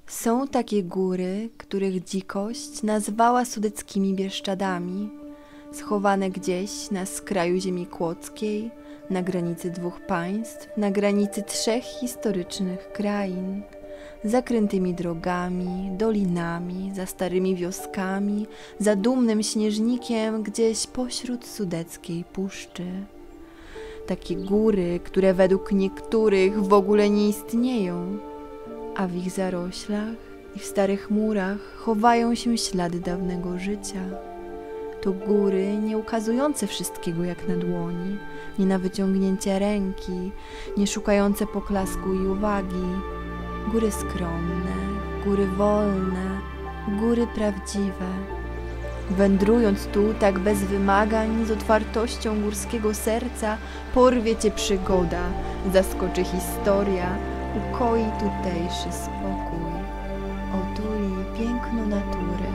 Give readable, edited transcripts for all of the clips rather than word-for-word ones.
Są takie góry, których dzikość nazwała sudeckimi Bieszczadami, schowane gdzieś na skraju ziemi kłodzkiej, na granicy dwóch państw, na granicy trzech historycznych krain, zakrętymi drogami, dolinami, za starymi wioskami, za dumnym śnieżnikiem gdzieś pośród sudeckiej puszczy. Takie góry, które według niektórych w ogóle nie istnieją, a w ich zaroślach i w starych murach chowają się ślady dawnego życia. To góry nie ukazujące wszystkiego jak na dłoni, nie na wyciągnięcie ręki, nie szukające poklasku i uwagi. Góry skromne, góry wolne, góry prawdziwe. Wędrując tu tak bez wymagań, z otwartością górskiego serca, porwie cię przygoda, zaskoczy historia, ukoi tutejszy spokój, otuli piękno natury.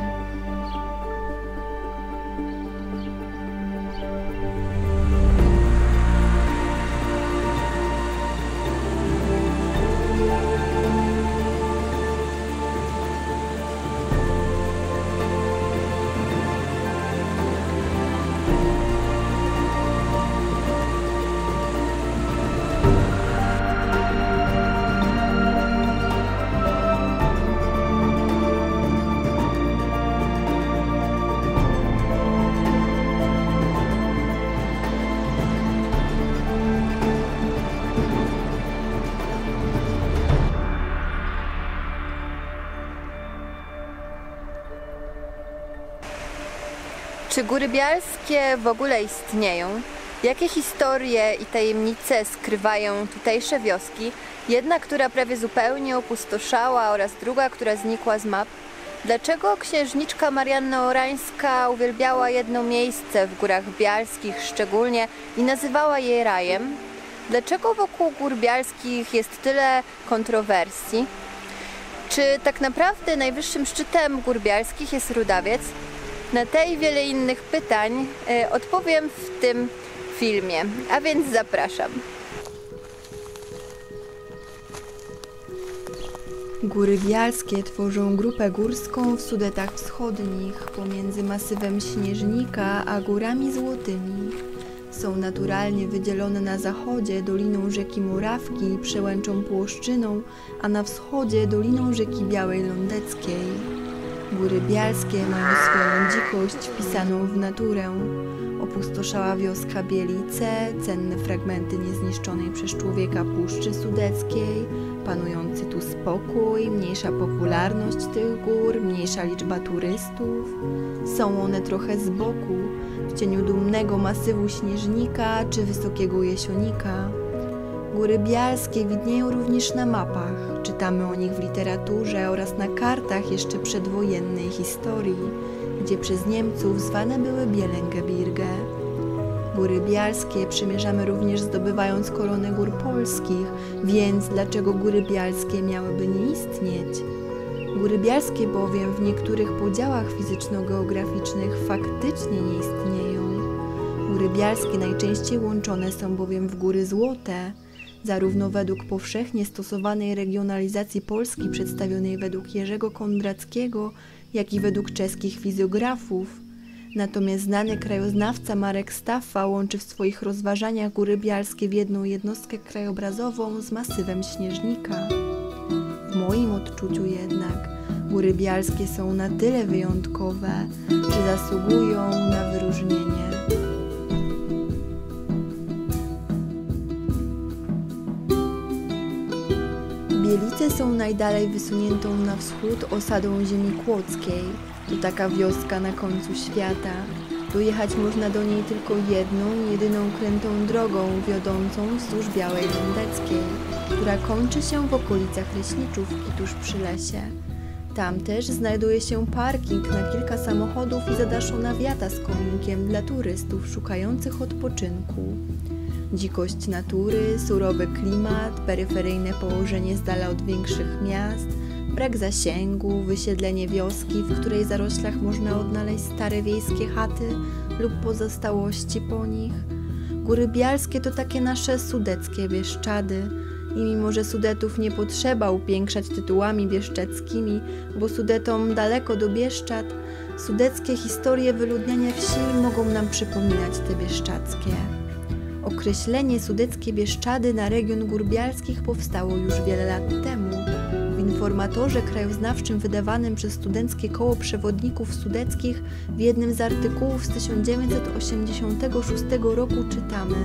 Czy góry bialskie w ogóle istnieją? Jakie historie i tajemnice skrywają tutejsze wioski? Jedna, która prawie zupełnie opustoszała, oraz druga, która znikła z map. Dlaczego księżniczka Marianna Orańska uwielbiała jedno miejsce w górach bialskich szczególnie i nazywała je rajem? Dlaczego wokół gór bialskich jest tyle kontrowersji? Czy tak naprawdę najwyższym szczytem gór bialskich jest Rudawiec? Na te i wiele innych pytań odpowiem w tym filmie, a więc zapraszam. Góry bialskie tworzą grupę górską w Sudetach Wschodnich pomiędzy masywem Śnieżnika a Górami Złotymi. Są naturalnie wydzielone na zachodzie doliną rzeki Morawki i przełęczą Płoszczyną, a na wschodzie doliną rzeki Białej Lądeckiej. Góry bialskie mają swoją dzikość wpisaną w naturę. Opustoszała wioska Bielice, cenne fragmenty niezniszczonej przez człowieka Puszczy Sudeckiej, panujący tu spokój, mniejsza popularność tych gór, mniejsza liczba turystów. Są one trochę z boku, w cieniu dumnego masywu Śnieżnika czy wysokiego Jesionika. Góry bialskie widnieją również na mapach. Czytamy o nich w literaturze oraz na kartach jeszcze przedwojennej historii, gdzie przez Niemców zwane były Bielengebirge. Góry bialskie przymierzamy również zdobywając koronę gór polskich, więc dlaczego góry bialskie miałyby nie istnieć? Góry bialskie bowiem w niektórych podziałach fizyczno-geograficznych faktycznie nie istnieją. Góry bialskie najczęściej łączone są bowiem w góry złote, zarówno według powszechnie stosowanej regionalizacji Polski przedstawionej według Jerzego Kondrackiego, jak i według czeskich fizjografów. Natomiast znany krajoznawca Marek Staffa łączy w swoich rozważaniach góry bialskie w jedną jednostkę krajobrazową z masywem Śnieżnika. W moim odczuciu jednak góry bialskie są na tyle wyjątkowe, że zasługują na wyróżnienie. Bielice są najdalej wysuniętą na wschód osadą ziemi kłodzkiej. To taka wioska na końcu świata. Dojechać można do niej tylko jedną, jedyną krętą drogą wiodącą wzdłuż Białej Lądeckiej, która kończy się w okolicach Leśniczówki tuż przy lesie. Tam też znajduje się parking na kilka samochodów i zadaszona wiata z kominkiem dla turystów szukających odpoczynku. Dzikość natury, surowy klimat, peryferyjne położenie z dala od większych miast, brak zasięgu, wysiedlenie wioski, w której zaroślach można odnaleźć stare wiejskie chaty lub pozostałości po nich. Góry bialskie to takie nasze sudeckie Bieszczady. I mimo, że Sudetów nie potrzeba upiększać tytułami bieszczadzkimi, bo Sudetom daleko do Bieszczad, sudeckie historie wyludniania wsi mogą nam przypominać te bieszczadzkie. Określenie sudeckie Bieszczady na region Gór Bialskich powstało już wiele lat temu. W informatorze krajoznawczym wydawanym przez Studenckie Koło Przewodników Sudeckich w jednym z artykułów z 1986 roku czytamy: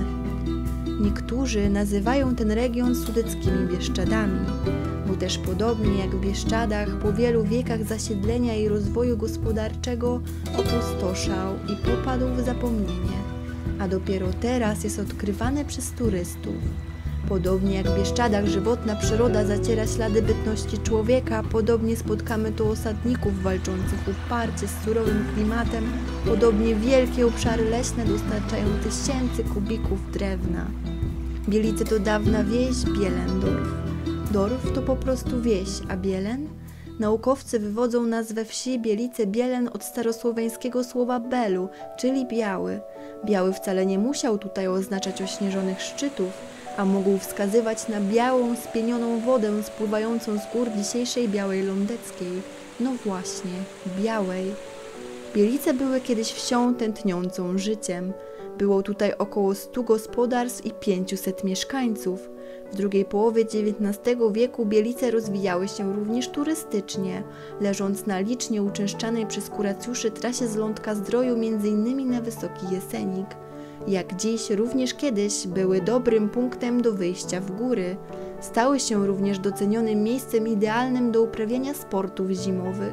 niektórzy nazywają ten region sudeckimi Bieszczadami, bo też podobnie jak w Bieszczadach po wielu wiekach zasiedlenia i rozwoju gospodarczego opustoszał i popadł w zapomnienie, a dopiero teraz jest odkrywany przez turystów. Podobnie jak w Bieszczadach żywotna przyroda zaciera ślady bytności człowieka, podobnie spotkamy tu osadników walczących uparcie z surowym klimatem, podobnie wielkie obszary leśne dostarczają tysięcy kubików drewna. Bielice to dawna wieś Bielendorf. Dorf to po prostu wieś, a Bielen? Naukowcy wywodzą nazwę wsi Bielice-Bielen od starosłoweńskiego słowa belu, czyli biały. Biały wcale nie musiał tutaj oznaczać ośnieżonych szczytów, a mógł wskazywać na białą, spienioną wodę spływającą z gór dzisiejszej Białej Lądeckiej. No właśnie, Białej. Bielice były kiedyś wsią tętniącą życiem. Było tutaj około 100 gospodarstw i 500 mieszkańców. W drugiej połowie XIX wieku Bielice rozwijały się również turystycznie, leżąc na licznie uczęszczanej przez kuracjuszy trasie z Lądka-Zdroju m.in. na Wysoki Jesenik. Jak dziś, również kiedyś były dobrym punktem do wyjścia w góry. Stały się również docenionym miejscem idealnym do uprawiania sportów zimowych.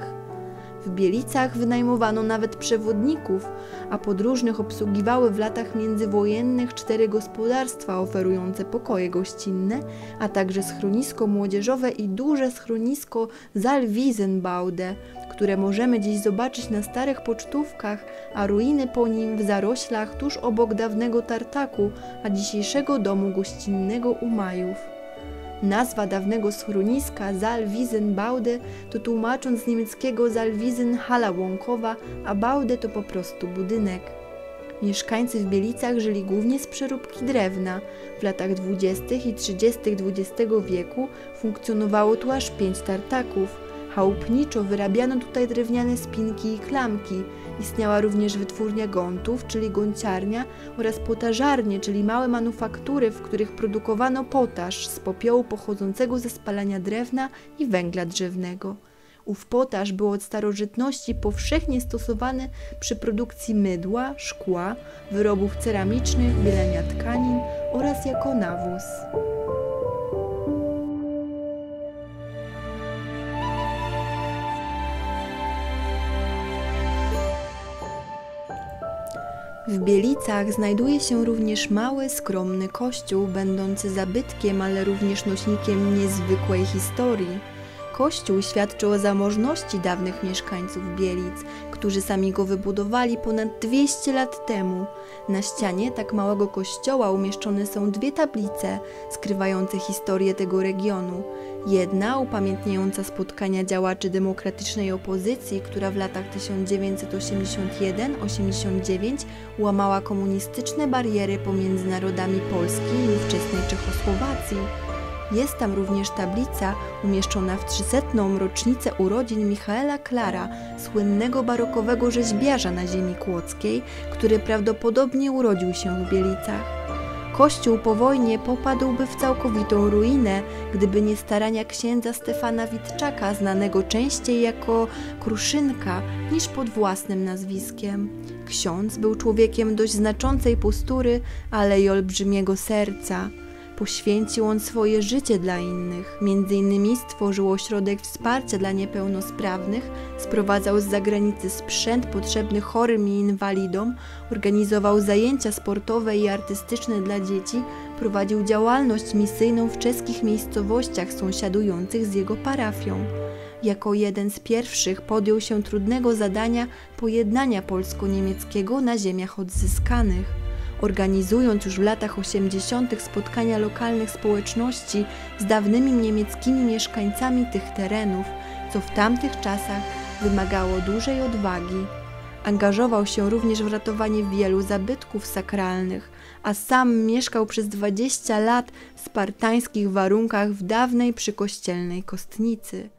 W Bielicach wynajmowano nawet przewodników, a podróżnych obsługiwały w latach międzywojennych 4 gospodarstwa oferujące pokoje gościnne, a także schronisko młodzieżowe i duże schronisko Zalwiesenbaude, które możemy dziś zobaczyć na starych pocztówkach, a ruiny po nim w zaroślach tuż obok dawnego tartaku, a dzisiejszego domu gościnnego u Majów. Nazwa dawnego schroniska Zalwiesenbaude to tłumacząc z niemieckiego Zalwiesen hala łąkowa, a Baude to po prostu budynek. Mieszkańcy w Bielicach żyli głównie z przeróbki drewna. W latach 20. i 30. XX wieku funkcjonowało tu aż 5 tartaków. Chałupniczo wyrabiano tutaj drewniane spinki i klamki. Istniała również wytwórnia gątów, czyli gąciarnia, oraz potażarnie, czyli małe manufaktury, w których produkowano potaż z popiołu pochodzącego ze spalania drewna i węgla drzewnego. Ów potaż był od starożytności powszechnie stosowany przy produkcji mydła, szkła, wyrobów ceramicznych, bielenia tkanin oraz jako nawóz. W Bielicach znajduje się również mały, skromny kościół, będący zabytkiem, ale również nośnikiem niezwykłej historii. Kościół świadczy o zamożności dawnych mieszkańców Bielic, którzy sami go wybudowali ponad 200 lat temu. Na ścianie tak małego kościoła umieszczone są 2 tablice skrywające historię tego regionu. Jedna upamiętniająca spotkania działaczy demokratycznej opozycji, która w latach 1981-89 łamała komunistyczne bariery pomiędzy narodami Polski i ówczesnej Czechosłowacji. Jest tam również tablica umieszczona w 300. rocznicę urodzin Michaela Klara, słynnego barokowego rzeźbiarza na ziemi kłodzkiej, który prawdopodobnie urodził się w Bielicach. Kościół po wojnie popadłby w całkowitą ruinę, gdyby nie starania księdza Stefana Witczaka, znanego częściej jako Kruszynka niż pod własnym nazwiskiem. Ksiądz był człowiekiem dość znaczącej postury, ale i olbrzymiego serca. Poświęcił on swoje życie dla innych, m.in. stworzył ośrodek wsparcia dla niepełnosprawnych, sprowadzał z zagranicy sprzęt potrzebny chorym i inwalidom, organizował zajęcia sportowe i artystyczne dla dzieci, prowadził działalność misyjną w czeskich miejscowościach sąsiadujących z jego parafią. Jako jeden z pierwszych podjął się trudnego zadania pojednania polsko-niemieckiego na ziemiach odzyskanych. Organizując już w latach 80. spotkania lokalnych społeczności z dawnymi niemieckimi mieszkańcami tych terenów, co w tamtych czasach wymagało dużej odwagi. Angażował się również w ratowanie wielu zabytków sakralnych, a sam mieszkał przez 20 lat w spartańskich warunkach w dawnej przykościelnej Kostnicy.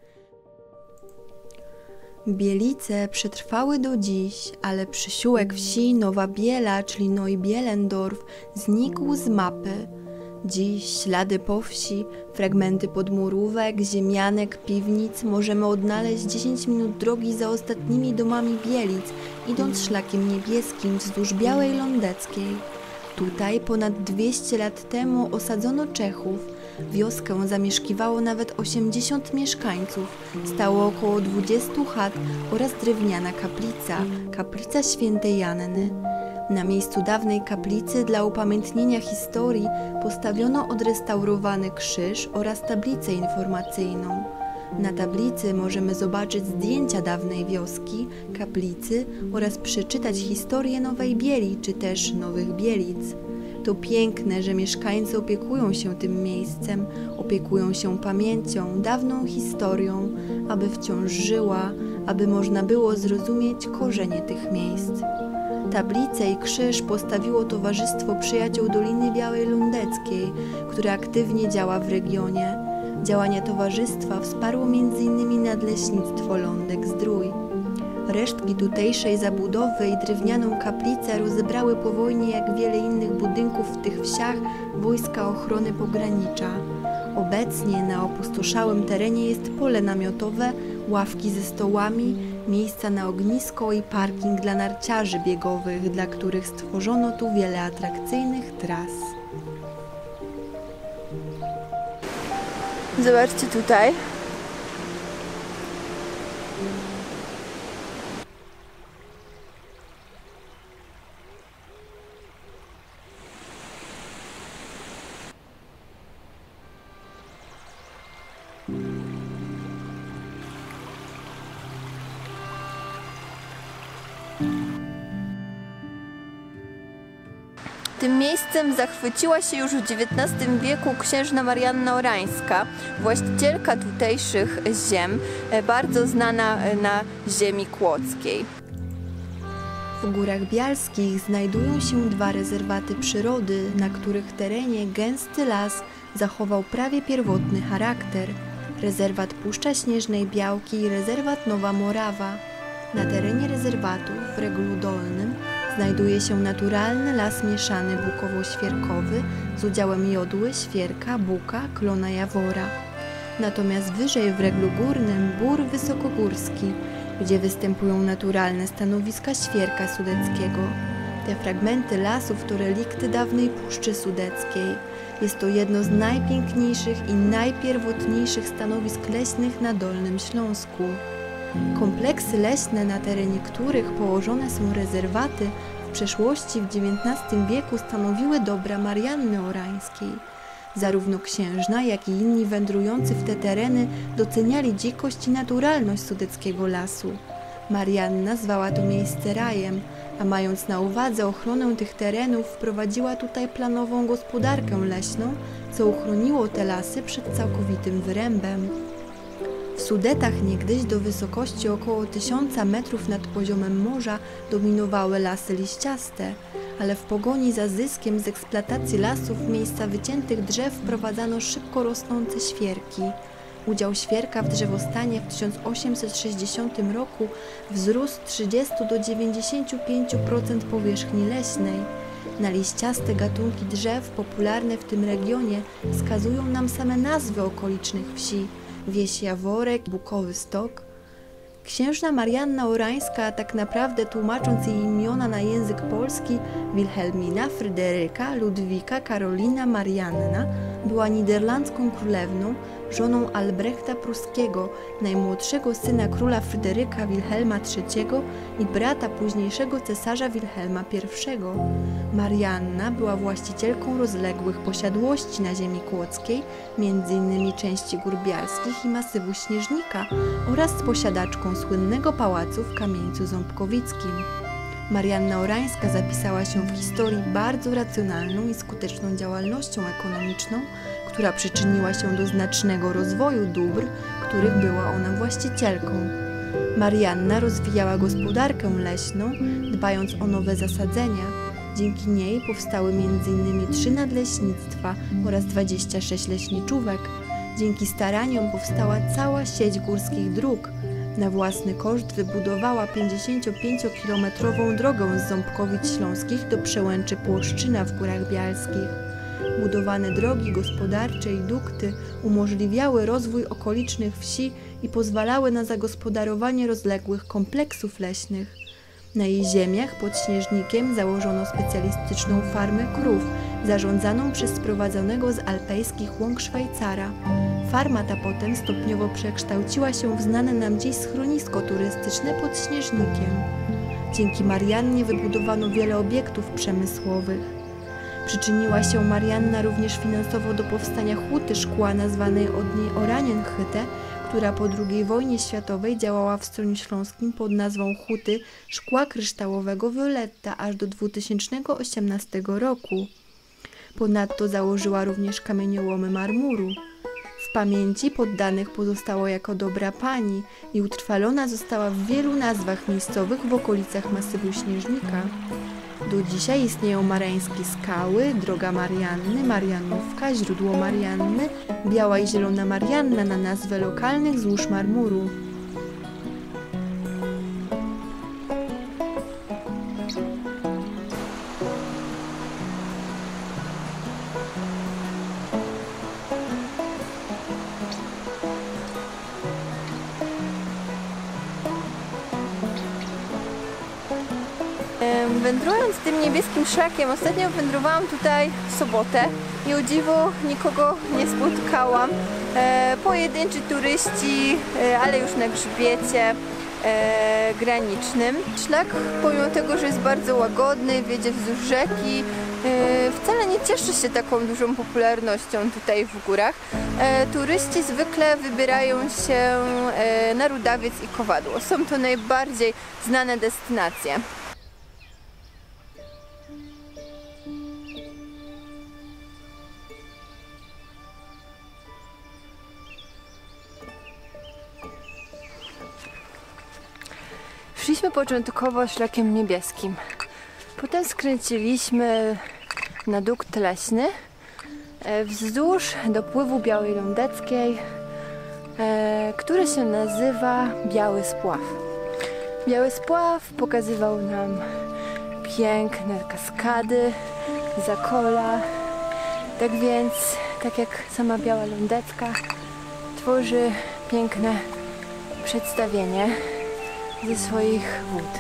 Bielice przetrwały do dziś, ale przysiłek wsi Nowa Biela, czyli Neubielendorf, znikł z mapy. Dziś ślady po wsi, fragmenty podmurówek, ziemianek, piwnic możemy odnaleźć 10 minut drogi za ostatnimi domami Bielic, idąc szlakiem niebieskim wzdłuż Białej Lądeckiej. Tutaj ponad 200 lat temu osadzono Czechów. Wioskę zamieszkiwało nawet 80 mieszkańców, stało około 20 chat oraz drewniana kaplica świętej Janny. Na miejscu dawnej kaplicy dla upamiętnienia historii postawiono odrestaurowany krzyż oraz tablicę informacyjną. Na tablicy możemy zobaczyć zdjęcia dawnej wioski, kaplicy oraz przeczytać historię Nowej Bieli czy też Nowych Bielic. To piękne, że mieszkańcy opiekują się tym miejscem, opiekują się pamięcią, dawną historią, aby wciąż żyła, aby można było zrozumieć korzenie tych miejsc. Tablicę i krzyż postawiło Towarzystwo Przyjaciół Doliny Białej Lądeckiej, które aktywnie działa w regionie. Działania towarzystwa wsparło m.in. Nadleśnictwo Lądek-Zdrój. Resztki tutejszej zabudowy i drewnianą kaplicę rozebrały po wojnie, jak wiele innych budynków w tych wsiach, Wojska Ochrony Pogranicza. Obecnie na opustoszałym terenie jest pole namiotowe, ławki ze stołami, miejsca na ognisko i parking dla narciarzy biegowych, dla których stworzono tu wiele atrakcyjnych tras. Zobaczcie tutaj. Tym miejscem zachwyciła się już w XIX wieku księżna Marianna Orańska, właścicielka tutejszych ziem, bardzo znana na ziemi kłodzkiej. W Górach Bialskich znajdują się 2 rezerwaty przyrody, na których terenie gęsty las zachował prawie pierwotny charakter. Rezerwat Puszcza Śnieżnej Białki i rezerwat Nowa Morawa. Na terenie rezerwatu w Regulu Dolnym znajduje się naturalny las mieszany bukowo-świerkowy z udziałem jodły, świerka, buka, klona jawora. Natomiast wyżej w Reglu Górnym bór wysokogórski, gdzie występują naturalne stanowiska świerka sudeckiego. Te fragmenty lasów to relikty dawnej Puszczy Sudeckiej. Jest to jedno z najpiękniejszych i najpierwotniejszych stanowisk leśnych na Dolnym Śląsku. Kompleksy leśne, na terenie których położone są rezerwaty, w przeszłości w XIX wieku stanowiły dobra Marianny Orańskiej. Zarówno księżna, jak i inni wędrujący w te tereny doceniali dzikość i naturalność sudeckiego lasu. Marianna zwała to miejsce rajem, a mając na uwadze ochronę tych terenów, wprowadziła tutaj planową gospodarkę leśną, co uchroniło te lasy przed całkowitym wyrębem. W Sudetach niegdyś do wysokości około 1000 metrów nad poziomem morza dominowały lasy liściaste, ale w pogoni za zyskiem z eksploatacji lasów w miejsca wyciętych drzew wprowadzano szybko rosnące świerki. Udział świerka w drzewostanie w 1860 roku wzrósł z 30 do 95% powierzchni leśnej. Na liściaste gatunki drzew popularne w tym regionie wskazują nam same nazwy okolicznych wsi: wieś Jaworek, Bukowy Stok. Księżna Marianna Orańska, a tak naprawdę tłumacząc jej imiona na język polski, Wilhelmina, Fryderyka, Ludwika, Karolina, Marianna, była niderlandzką królewną, żoną Albrechta Pruskiego, najmłodszego syna króla Fryderyka Wilhelma III i brata późniejszego cesarza Wilhelma I. Marianna była właścicielką rozległych posiadłości na ziemi kłodzkiej, m.in. części Gór Bialskich i masywu Śnieżnika, oraz posiadaczką słynnego pałacu w Kamieńcu Ząbkowickim. Marianna Orańska zapisała się w historii bardzo racjonalną i skuteczną działalnością ekonomiczną, która przyczyniła się do znacznego rozwoju dóbr, których była ona właścicielką. Marianna rozwijała gospodarkę leśną, dbając o nowe zasadzenia. Dzięki niej powstały m.in. 3 nadleśnictwa oraz 26 leśniczówek. Dzięki staraniom powstała cała sieć górskich dróg. Na własny koszt wybudowała 55-kilometrową drogę z Ząbkowic Śląskich do Przełęczy Płoszczyna w Górach Bialskich. Budowane drogi gospodarcze i dukty umożliwiały rozwój okolicznych wsi i pozwalały na zagospodarowanie rozległych kompleksów leśnych. Na jej ziemiach pod Śnieżnikiem założono specjalistyczną farmę krów, zarządzaną przez sprowadzonego z alpejskich łąk Szwajcara. Farma ta potem stopniowo przekształciła się w znane nam dziś schronisko turystyczne pod Śnieżnikiem. Dzięki Mariannie wybudowano wiele obiektów przemysłowych. Przyczyniła się Marianna również finansowo do powstania huty szkła nazwanej od niej Oranienhytte, która po II wojnie światowej działała w Stroju Śląskim pod nazwą Huty Szkła Kryształowego Violetta aż do 2018 roku. Ponadto założyła również kamieniołomy marmuru. W pamięci poddanych pozostała jako dobra pani i utrwalona została w wielu nazwach miejscowych w okolicach masywu Śnieżnika. Do dzisiaj istnieją Mareńskie Skały, Droga Marianny, Marianówka, Źródło Marianny, Biała i Zielona Marianna na nazwę lokalnych złóż marmuru. Wędrując tym niebieskim szlakiem, ostatnio wędrowałam tutaj w sobotę i o dziwo nikogo nie spotkałam. Pojedynczy turyści, ale już na grzbiecie granicznym. Szlak, pomimo tego, że jest bardzo łagodny, wiedzie wzdłuż rzeki, wcale nie cieszy się taką dużą popularnością tutaj w górach. Turyści zwykle wybierają się na Rudawiec i Kowadło. Są to najbardziej znane destynacje. Szliśmy początkowo szlakiem niebieskim, potem skręciliśmy na dukt leśny wzdłuż dopływu Białej Lądeckiej, który się nazywa Biały Spław. Biały Spław pokazywał nam piękne kaskady, zakola, tak więc, tak jak sama Biała Lądecka, tworzy piękne przedstawienie ze swoich wód.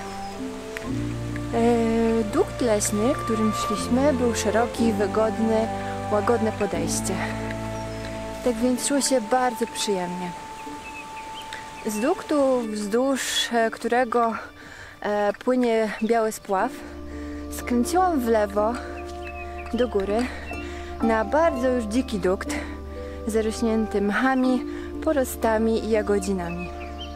Dukt leśny, którym szliśmy, był szeroki, wygodny, łagodne podejście. Tak więc szło się bardzo przyjemnie. Z duktu, wzdłuż którego płynie Biały Spław, skręciłam w lewo do góry na bardzo już dziki dukt, zarośnięty mchami, porostami i jagodzinami.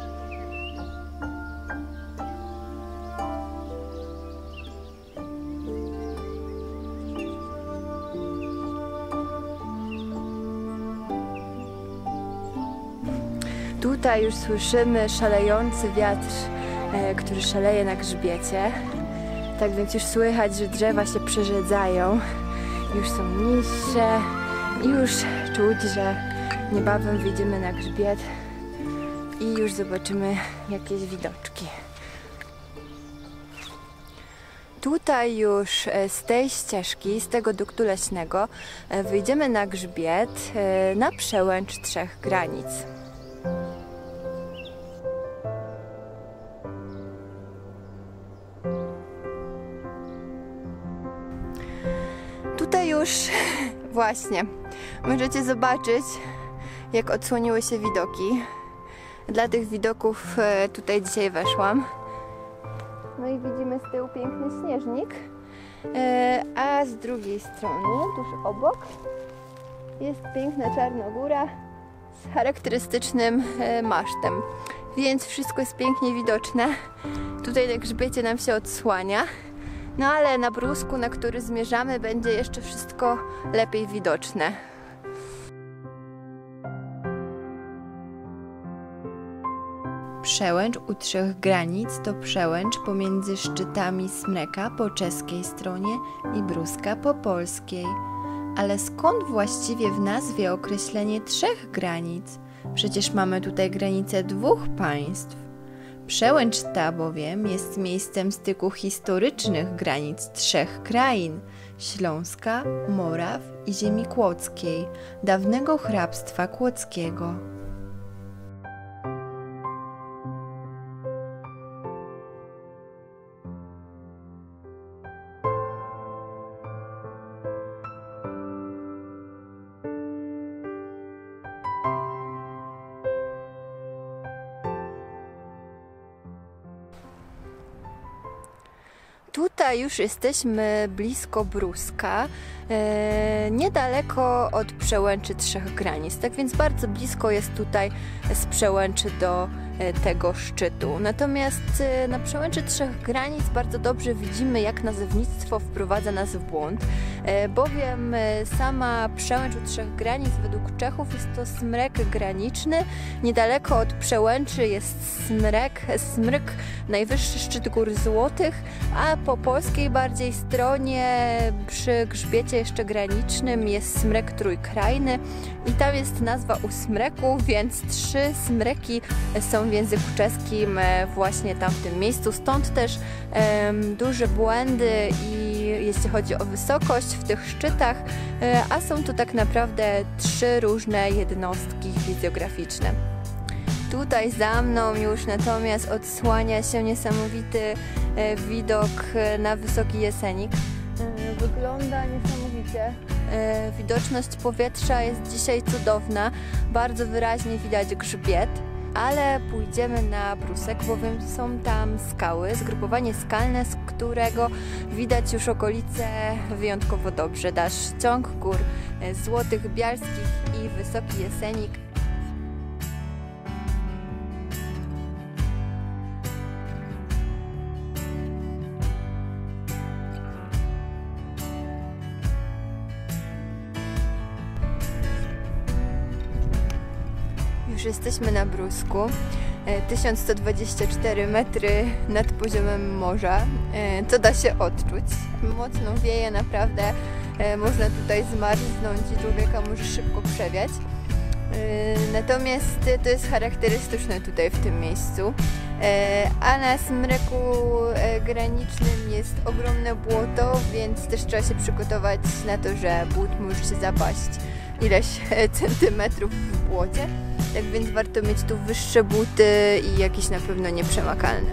Tutaj już słyszymy szalejący wiatr, który szaleje na grzbiecie. Tak więc już słychać, że drzewa się przerzedzają, już są niższe i już czuć, że niebawem wyjdziemy na grzbiet i już zobaczymy jakieś widoczki. Tutaj już z tej ścieżki, z tego duktu leśnego wyjdziemy na grzbiet, na przełęcz 3 granic. Tutaj już właśnie możecie zobaczyć, jak odsłoniły się widoki. Dla tych widoków tutaj dzisiaj weszłam. No i widzimy z tyłu piękny śnieżnik, a z drugiej strony, tuż obok, jest piękna Czarnogóra z charakterystycznym masztem. Więc wszystko jest pięknie widoczne. Tutaj na grzbiecie nam się odsłania. No ale na brusku, na który zmierzamy, będzie jeszcze wszystko lepiej widoczne. Przełęcz u Trzech Granic to przełęcz pomiędzy szczytami Smreka po czeskiej stronie i Bruska po polskiej. Ale skąd właściwie w nazwie określenie Trzech Granic? Przecież mamy tutaj granice dwóch państw. Przełęcz ta bowiem jest miejscem styku historycznych granic trzech krain: Śląska, Moraw i ziemi kłodzkiej, dawnego hrabstwa kłodzkiego. Tutaj już jesteśmy blisko Bruska, niedaleko od przełęczy Trzech Granic, tak więc bardzo blisko jest tutaj z przełęczy do tego szczytu. Natomiast na przełęczy Trzech Granic bardzo dobrze widzimy, jak nazewnictwo wprowadza nas w błąd, bowiem sama przełęcz u Trzech Granic według Czechów jest to smrek graniczny. Niedaleko od przełęczy jest smryk, najwyższy szczyt Gór Złotych, a po polskiej bardziej stronie przy grzbiecie jeszcze granicznym jest smrek trójkrajny i tam jest nazwa u smreku, więc 3 smreki są w języku czeskim właśnie tam w tym miejscu, stąd też duże błędy jeśli chodzi o wysokość w tych szczytach, a są to tak naprawdę 3 różne jednostki fizjograficzne. Tutaj za mną już natomiast odsłania się niesamowity widok na Wysoki Jesenik. Wygląda niesamowicie. Widoczność powietrza jest dzisiaj cudowna, bardzo wyraźnie widać grzbiet. Ale pójdziemy na Brusek, bowiem są tam skały, zgrupowanie skalne, z którego widać już okolice wyjątkowo dobrze. Nasz ciąg gór Złotych Bialskich i Wysoki Jesenik. Już jesteśmy na Brusku, 1124 metry nad poziomem morza, to da się odczuć. Mocno wieje, naprawdę można tutaj zmarznąć i człowieka może szybko przewiać. Natomiast to jest charakterystyczne tutaj w tym miejscu. A na smryku granicznym jest ogromne błoto, więc też trzeba się przygotować na to, że but może się zapaść ileś centymetrów w błocie. Tak więc warto mieć tu wyższe buty i jakieś na pewno nieprzemakalne.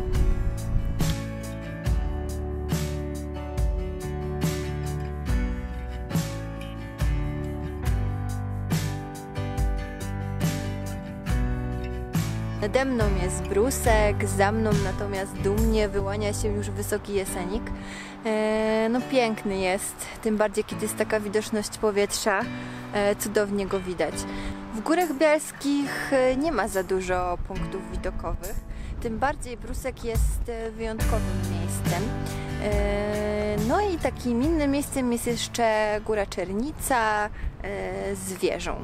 Nade mną jest Brusek, za mną natomiast dumnie wyłania się już Wysoki Jesenik. No piękny jest, tym bardziej kiedy jest taka widoczność powietrza, cudownie go widać. W Górach Bialskich nie ma za dużo punktów widokowych, tym bardziej Brusek jest wyjątkowym miejscem. No i takim innym miejscem jest jeszcze Góra Czernica z wieżą.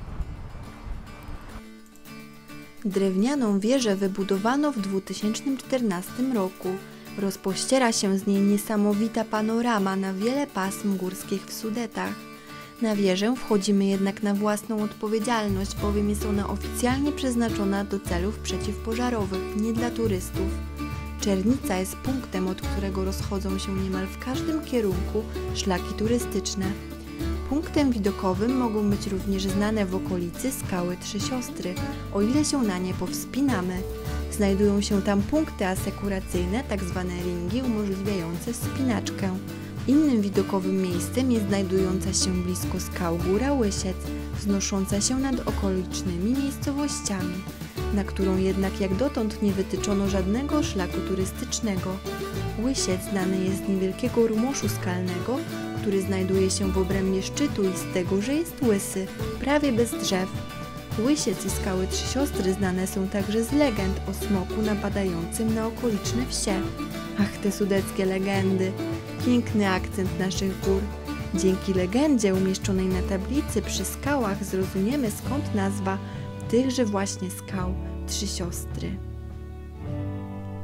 Drewnianą wieżę wybudowano w 2014 roku. Rozpościera się z niej niesamowita panorama na wiele pasm górskich w Sudetach. Na wieżę wchodzimy jednak na własną odpowiedzialność, bowiem jest ona oficjalnie przeznaczona do celów przeciwpożarowych, nie dla turystów. Czernica jest punktem, od którego rozchodzą się niemal w każdym kierunku szlaki turystyczne. Punktem widokowym mogą być również znane w okolicy skały Trzy Siostry, o ile się na nie powspinamy. Znajdują się tam punkty asekuracyjne, tzw. ringi umożliwiające wspinaczkę. Innym widokowym miejscem jest znajdująca się blisko skał Góra Łysiec, wznosząca się nad okolicznymi miejscowościami, na którą jednak jak dotąd nie wytyczono żadnego szlaku turystycznego. Łysiec znany jest z niewielkiego rumoszu skalnego, który znajduje się w obrębie szczytu i z tego, że jest łysy, prawie bez drzew. Łysiec i skały Trzy Siostry znane są także z legend o smoku napadającym na okoliczne wsie. Ach, te sudeckie legendy! Piękny akcent naszych gór. Dzięki legendzie umieszczonej na tablicy przy skałach zrozumiemy, skąd nazwa tychże właśnie skał Trzy Siostry.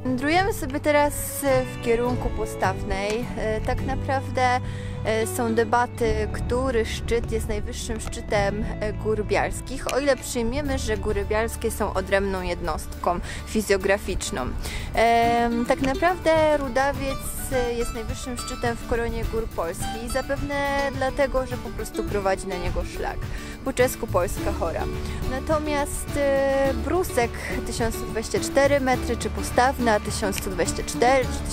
Wędrujemy sobie teraz w kierunku Postawnej. Tak naprawdę są debaty, który szczyt jest najwyższym szczytem Gór Bialskich, o ile przyjmiemy, że Góry Bialskie są odrębną jednostką fizjograficzną. Tak naprawdę Rudawiec jest najwyższym szczytem w koronie Gór Polskich, zapewne dlatego, że po prostu prowadzi na niego szlak, po czesku Polska Chora. Natomiast Brusek 1124 metry, czy Postawna 1124, czy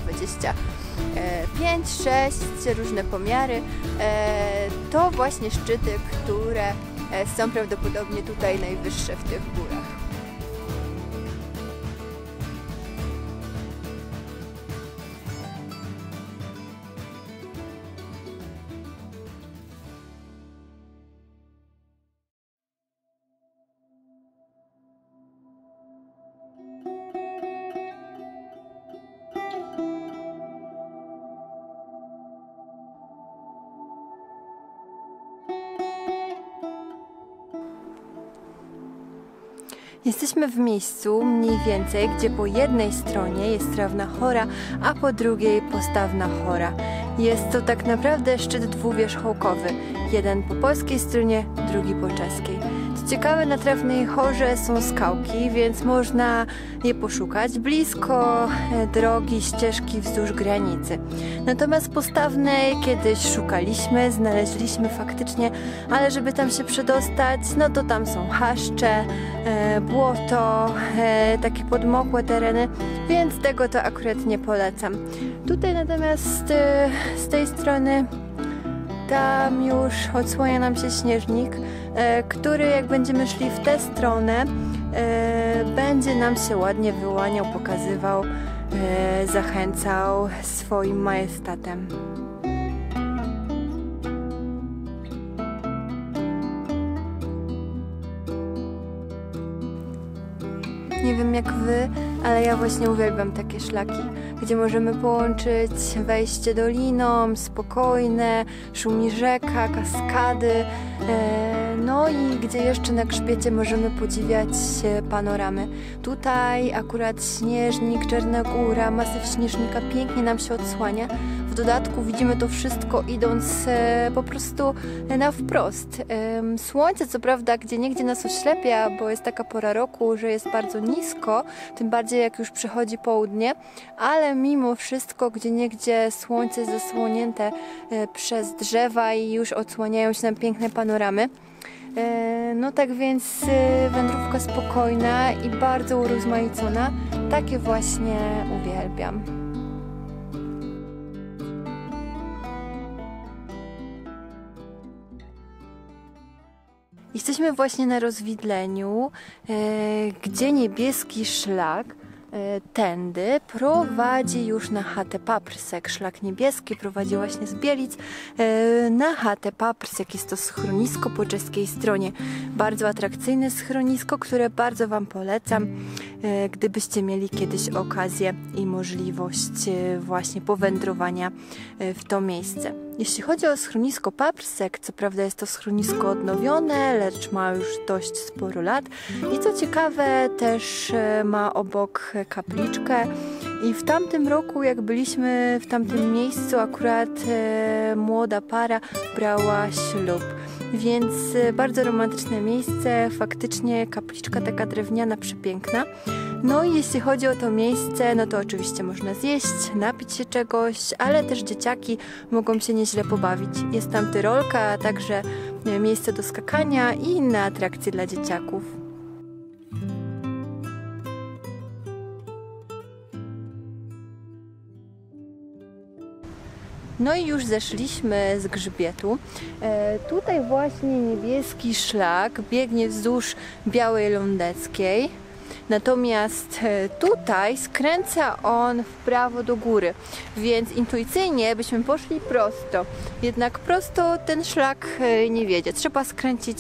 1125, 6, różne pomiary, to właśnie szczyty, które są prawdopodobnie tutaj najwyższe w tych górach. Jesteśmy w miejscu mniej więcej, gdzie po jednej stronie jest Trawna Chora, a po drugiej Postawna Chora. Jest to tak naprawdę szczyt dwuwierzchołkowy. Jeden po polskiej stronie, drugi po czeskiej. Co ciekawe, na Trawnej Chorze są skałki, więc można je poszukać blisko drogi, ścieżki wzdłuż granicy. Natomiast Postawnej kiedyś szukaliśmy, znaleźliśmy faktycznie, ale żeby tam się przedostać, no to tam są chaszcze, błoto, takie podmokłe tereny, więc tego to akurat nie polecam. Tutaj natomiast z tej strony tam już odsłania nam się śnieżnik, który jak będziemy szli w tę stronę, będzie nam się ładnie wyłaniał, pokazywał, zachęcał swoim majestatem. Nie wiem jak wy, ale ja właśnie uwielbiam takie szlaki, gdzie możemy połączyć wejście doliną, spokojne, szumi rzeka, kaskady, no i gdzie jeszcze na grzbiecie możemy podziwiać panoramy. Tutaj akurat śnieżnik, Czarna Góra, masyw śnieżnika pięknie nam się odsłania. W dodatku widzimy to wszystko idąc po prostu na wprost. Słońce co prawda gdzieniegdzie nas oślepia, bo jest taka pora roku, że jest bardzo nisko, tym bardziej jak już przychodzi południe, ale mimo wszystko gdzieniegdzie słońce jest zasłonięte przez drzewa i już odsłaniają się nam piękne panoramy. No tak więc wędrówka spokojna i bardzo urozmaicona. Takie właśnie uwielbiam. Jesteśmy właśnie na rozwidleniu, gdzie niebieski szlak tędy prowadzi już na chatę Paprsek. Szlak niebieski prowadzi właśnie z Bielic na chatę Paprsek. Jest to schronisko po czeskiej stronie. Bardzo atrakcyjne schronisko, które bardzo wam polecam, gdybyście mieli kiedyś okazję i możliwość właśnie powędrowania w to miejsce. Jeśli chodzi o schronisko Paprsek, co prawda jest to schronisko odnowione, lecz ma już dość sporo lat i co ciekawe też ma obok kapliczkę i w tamtym roku, jak byliśmy w tamtym miejscu, akurat młoda para brała ślub. Więc bardzo romantyczne miejsce, faktycznie kapliczka taka drewniana, przepiękna. No i jeśli chodzi o to miejsce, no to oczywiście można zjeść, napić się czegoś, ale też dzieciaki mogą się nieźle pobawić. Jest tam tyrolka, a także miejsce do skakania i inne atrakcje dla dzieciaków. No i już zeszliśmy z grzbietu. Tutaj właśnie niebieski szlak biegnie wzdłuż Białej Lądeckiej. Natomiast tutaj skręca on w prawo do góry, więc intuicyjnie byśmy poszli prosto. Jednak prosto ten szlak nie wiedzie. Trzeba skręcić w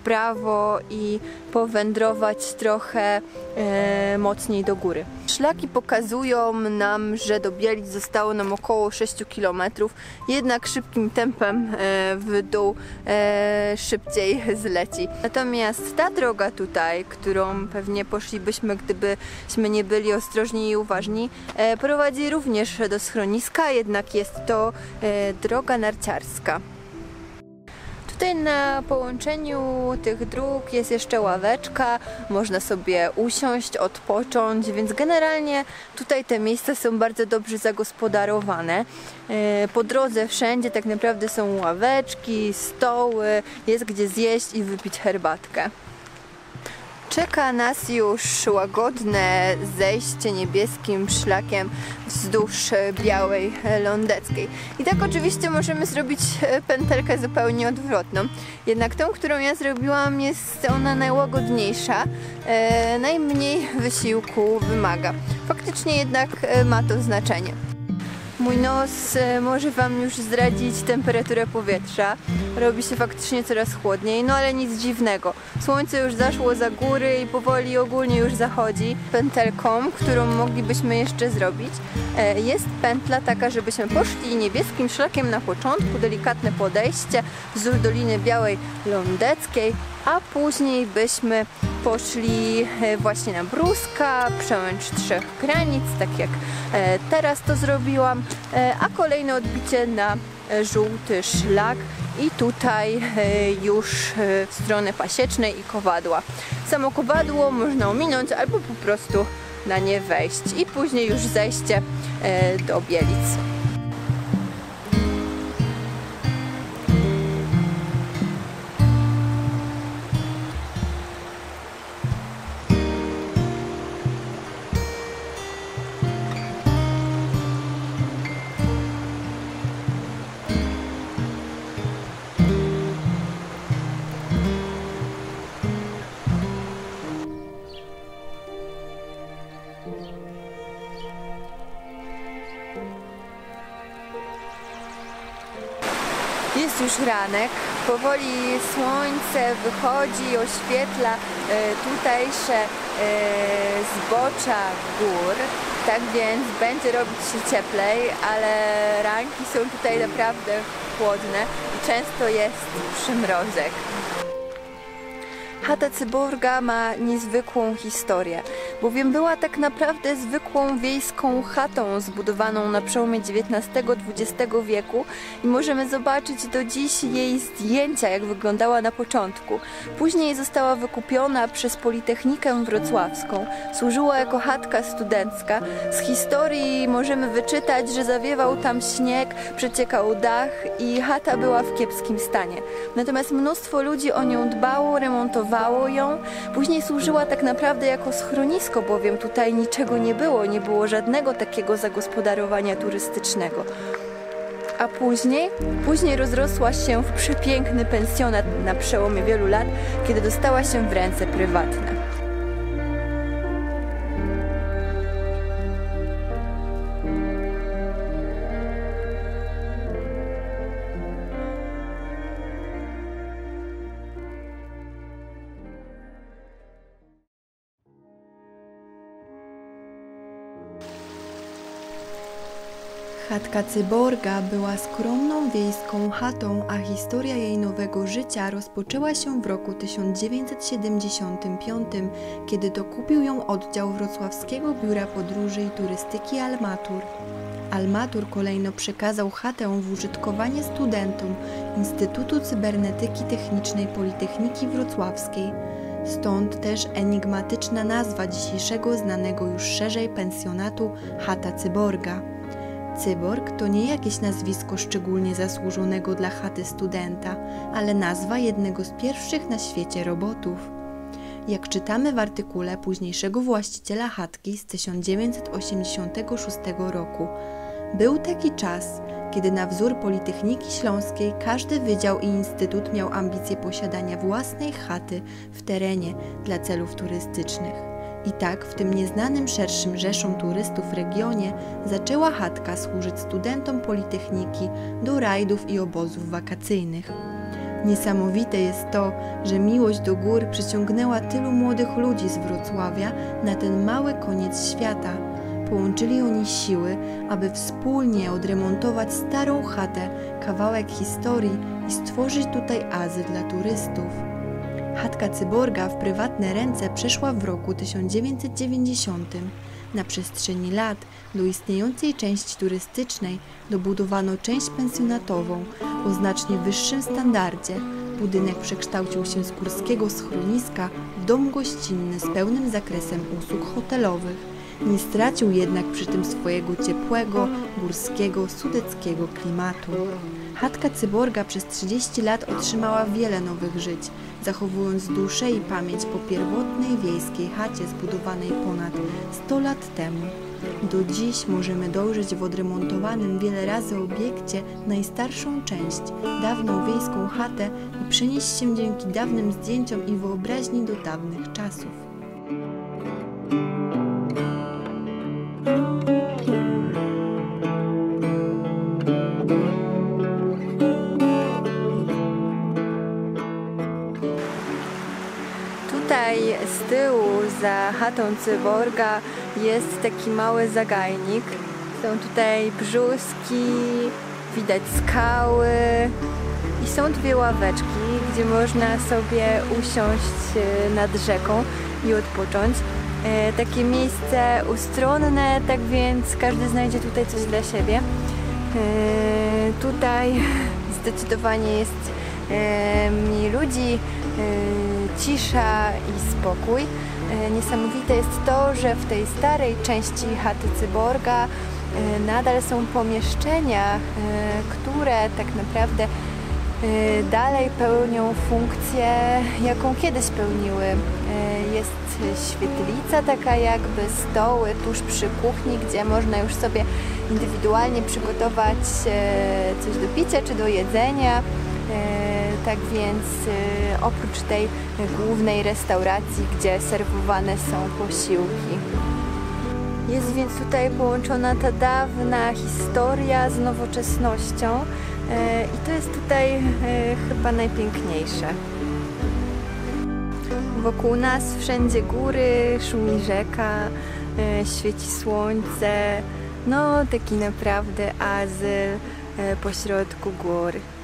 prawo i powędrować trochę mocniej do góry. Szlaki pokazują nam, że do Bielic zostało nam około 6 km, jednak szybkim tempem w dół szybciej zleci. Natomiast ta droga tutaj, którą pewnie poszlibyśmy, gdybyśmy nie byli ostrożni i uważni, prowadzi również do schroniska, jednak jest to droga narciarska. Tutaj na połączeniu tych dróg jest jeszcze ławeczka, można sobie usiąść, odpocząć, więc generalnie tutaj te miejsca są bardzo dobrze zagospodarowane. Po drodze wszędzie tak naprawdę są ławeczki, stoły, jest gdzie zjeść i wypić herbatkę. Czeka nas już łagodne zejście niebieskim szlakiem wzdłuż Białej Lądeckiej. I tak oczywiście możemy zrobić pętelkę zupełnie odwrotną. Jednak tą, którą ja zrobiłam, jest ona najłagodniejsza, najmniej wysiłku wymaga. Faktycznie jednak ma to znaczenie. Mój nos może Wam już zdradzić temperaturę powietrza. Robi się faktycznie coraz chłodniej, no ale nic dziwnego. Słońce już zaszło za góry i powoli ogólnie już zachodzi. Pętelką, którą moglibyśmy jeszcze zrobić, jest pętla taka, żebyśmy poszli niebieskim szlakiem na początku, delikatne podejście wzdłuż Doliny Białej Lądeckiej, a później byśmy poszli właśnie na Bruzka, przełęcz Trzech Granic, tak jak teraz to zrobiłam, a kolejne odbicie na żółty szlak i tutaj już w stronę Pasiecznej i Kowadła. Samo Kowadło można ominąć albo po prostu na nie wejść i później już zejście do Bielic. Jest już ranek, powoli słońce wychodzi, oświetla tutejsze zbocza gór, tak więc będzie robić się cieplej, ale ranki są tutaj naprawdę chłodne i często jest przymrozek. Chata Cyborga ma niezwykłą historię, bowiem była tak naprawdę zwykłą wiejską chatą zbudowaną na przełomie XIX-XX wieku i możemy zobaczyć do dziś jej zdjęcia, jak wyglądała na początku. Później została wykupiona przez Politechnikę Wrocławską, służyła jako chatka studencka. Z historii możemy wyczytać, że zawiewał tam śnieg, przeciekał dach i chata była w kiepskim stanie. Natomiast mnóstwo ludzi o nią dbało, remontowało ją. Później służyła tak naprawdę jako schronisko, bowiem tutaj niczego nie było żadnego takiego zagospodarowania turystycznego. A później rozrosła się w przepiękny pensjonat na przełomie wielu lat, kiedy dostała się w ręce prywatne. Chatka Cyborga była skromną wiejską chatą, a historia jej nowego życia rozpoczęła się w roku 1975, kiedy to kupił ją oddział Wrocławskiego Biura Podróży i Turystyki Almatur. Almatur kolejno przekazał chatę w użytkowanie studentom Instytutu Cybernetyki Technicznej Politechniki Wrocławskiej. Stąd też enigmatyczna nazwa dzisiejszego znanego już szerzej pensjonatu Chata Cyborga. Cyborg to nie jakieś nazwisko szczególnie zasłużonego dla chaty studenta, ale nazwa jednego z pierwszych na świecie robotów. Jak czytamy w artykule późniejszego właściciela chatki z 1986 roku, był taki czas, kiedy na wzór Politechniki Śląskiej każdy wydział i instytut miał ambicje posiadania własnej chaty w terenie dla celów turystycznych. I tak w tym nieznanym szerszym rzeszom turystów w regionie zaczęła chatka służyć studentom Politechniki do rajdów i obozów wakacyjnych. Niesamowite jest to, że miłość do gór przyciągnęła tylu młodych ludzi z Wrocławia na ten mały koniec świata. Połączyli oni siły, aby wspólnie odremontować starą chatę, kawałek historii i stworzyć tutaj azyl dla turystów. Chatka Cyborga w prywatne ręce przeszła w roku 1990. Na przestrzeni lat do istniejącej części turystycznej dobudowano część pensjonatową o znacznie wyższym standardzie. Budynek przekształcił się z górskiego schroniska w dom gościnny z pełnym zakresem usług hotelowych. Nie stracił jednak przy tym swojego ciepłego, górskiego, sudeckiego klimatu. Chatka Cyborga przez 30 lat otrzymała wiele nowych żyć, zachowując duszę i pamięć po pierwotnej wiejskiej chacie zbudowanej ponad 100 lat temu. Do dziś możemy dojrzeć w odremontowanym wiele razy obiekcie najstarszą część, dawną wiejską chatę i przenieść się dzięki dawnym zdjęciom i wyobraźni do dawnych czasów. Tutaj z tyłu, za chatą Cyborga, jest taki mały zagajnik. Są tutaj brzuski, widać skały i są dwie ławeczki, gdzie można sobie usiąść nad rzeką i odpocząć. Takie miejsce ustronne, tak więc każdy znajdzie tutaj coś dla siebie. Tutaj zdecydowanie jest mniej ludzi, cisza i spokój. Niesamowite jest to, że w tej starej części chaty Cyborga nadal są pomieszczenia, które tak naprawdę dalej pełnią funkcję, jaką kiedyś pełniły. Jest świetlica, taka jakby stoły tuż przy kuchni, gdzie można już sobie indywidualnie przygotować coś do picia czy do jedzenia. Tak więc oprócz tej głównej restauracji, gdzie serwowane są posiłki. Jest więc tutaj połączona ta dawna historia z nowoczesnością i to jest tutaj chyba najpiękniejsze. Wokół nas wszędzie góry, szumi rzeka, świeci słońce, no taki naprawdę azyl pośrodku gór.